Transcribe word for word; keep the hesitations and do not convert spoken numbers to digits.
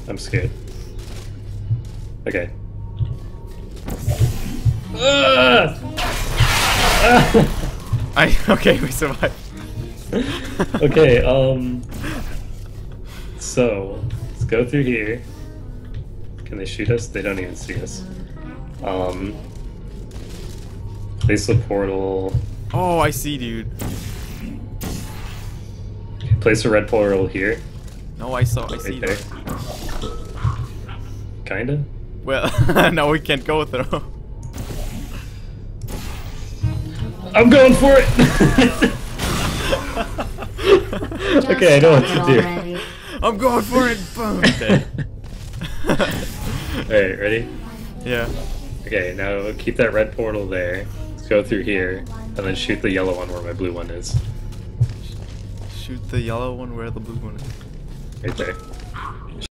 I'm scared. Okay. Ah! Ah! I okay, we survived. Okay, um so let's go through here. Can they shoot us? They don't even see us. Um place a portal. Oh, I see, dude. Place a red portal here. No, I saw. I see Right there. that. Kinda? Well, now we can't go through. I'm going for it! Okay, I know what to do. I'm going for it. Boom. Dead. Alright, ready? Yeah. Okay, now keep that red portal there. Let's go through here, and then shoot the yellow one where my blue one is. Shoot the yellow one where the blue one is. Right there.